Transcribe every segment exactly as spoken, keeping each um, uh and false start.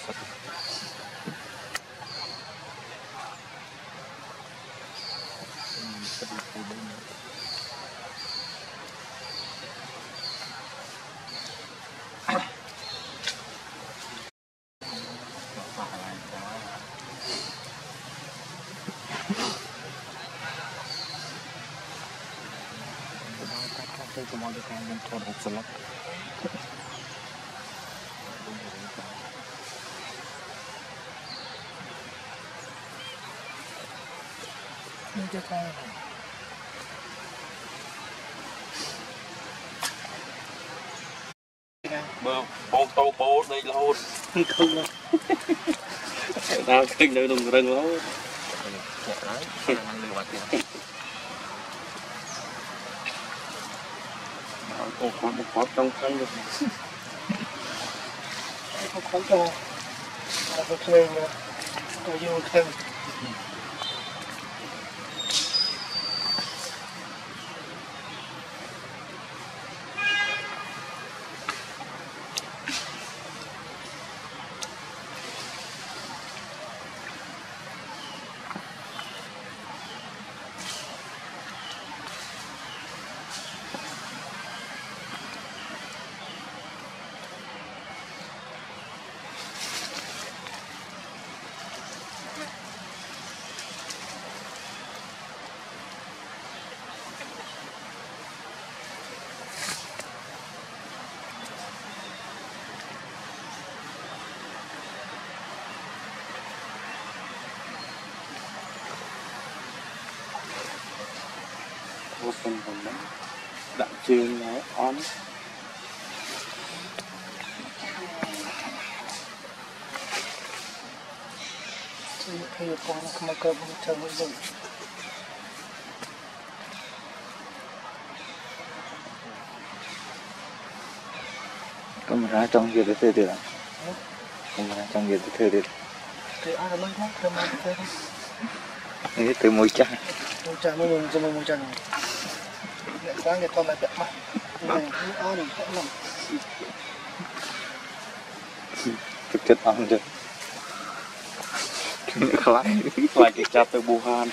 Tôi có mong được cái mình thôn hộp sơ lắc. Mình cho coi. Bơ, bông tô bố đây là hôn. Không đâu. Tao kinh nơi đồng rừng lắm. Chạy lái, ăn lưu bạc tiền. Ồ, có một khóa trong thân được. Không khóa trong. Nó có lên nữa. Nó vô thêm. Vô phần còn đó. Đặng chương nó on. Thì con không có một trường mới dùng. Kamu ra trong giờ tới từ nào? Kamu ra trong giờ tới từ. Thì ai là mấy khác thêm mấy thế? Ini từ môi trăng. Môi trăng mới dùng cho môi trăng. Lại quá người con lại bẹt mặt. Này cứ ao này sẽ nằm. Thực chất ăn được. Lại lại cái chạp từ Wuhan.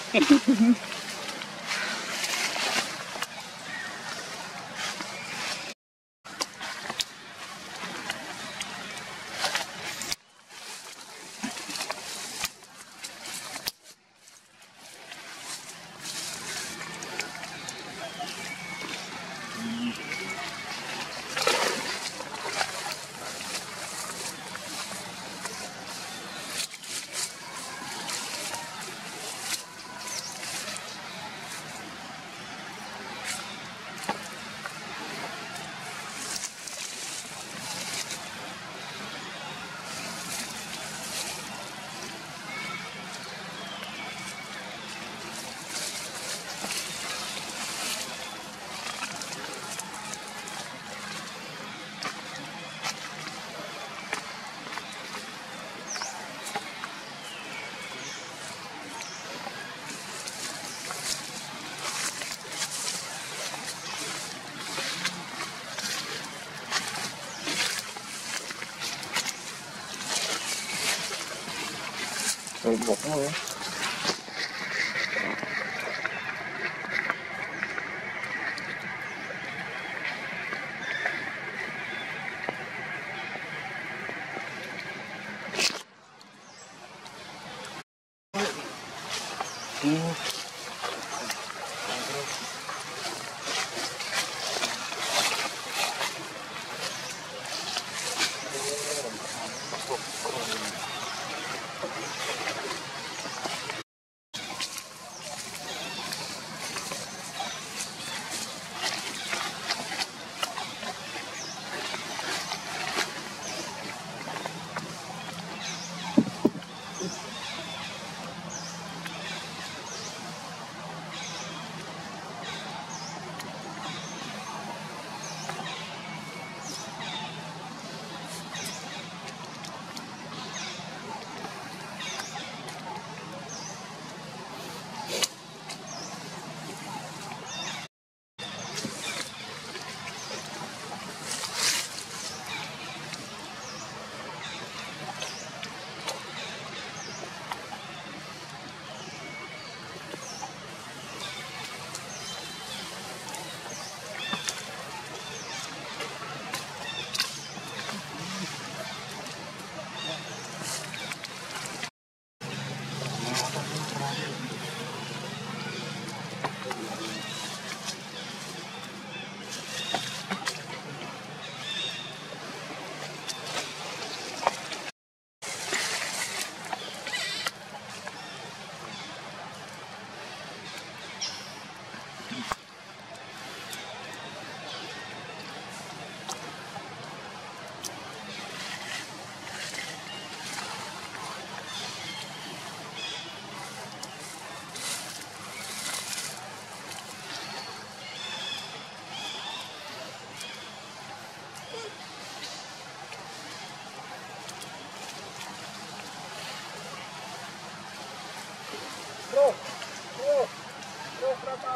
Rồi bột nó luôn. Ừ.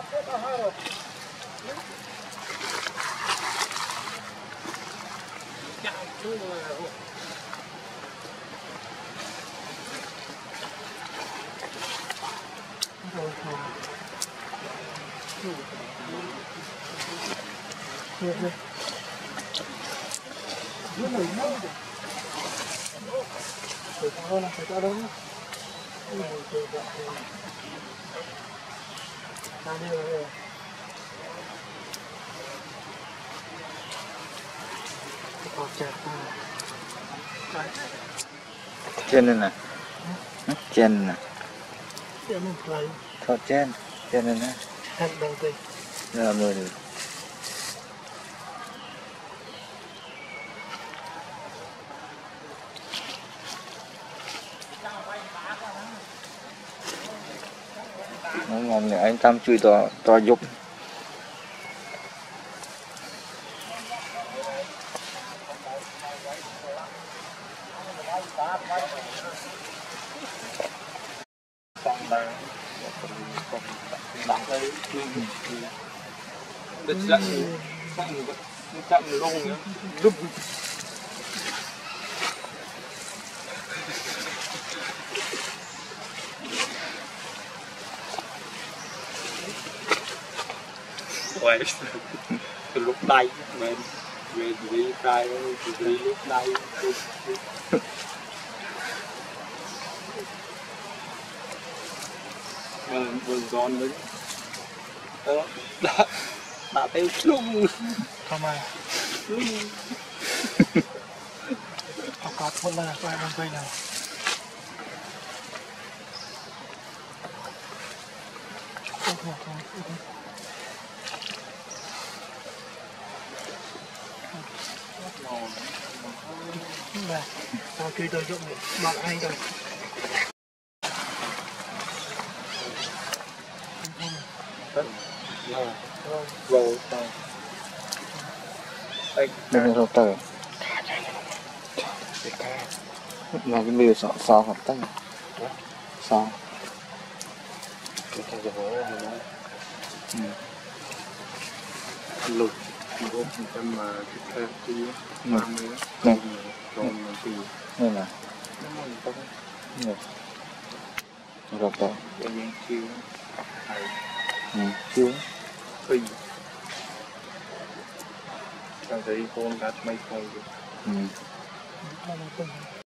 Trên này nè, trên nè, Trên mình lấy thôi trên, trên này nè, hành đầu tiên. rồi mười được. Nó ngon này anh Tâm chui to to dục. Đặt đây đất lạnh lạnh chậm luôn nhá giúp quay từ lúc đây về về đi tay đi lúc đây vâng vâng con đấy đó đã đã tiêu chung Không ai. Học cọt một là quay bằng quay nào. Không không không. Này, tao kêu tôi dụng mặc anh rồi. rồi Đây là rau tờ. Là cái bìa sọ sọ hoặc tay. Sọ. lục một trăm mà cái theo tí Này. này còn một tí Đây là này. Rau tờ. em chiêu Ừ, chiếu. phi tao thấy con gạt mấy con Ừ.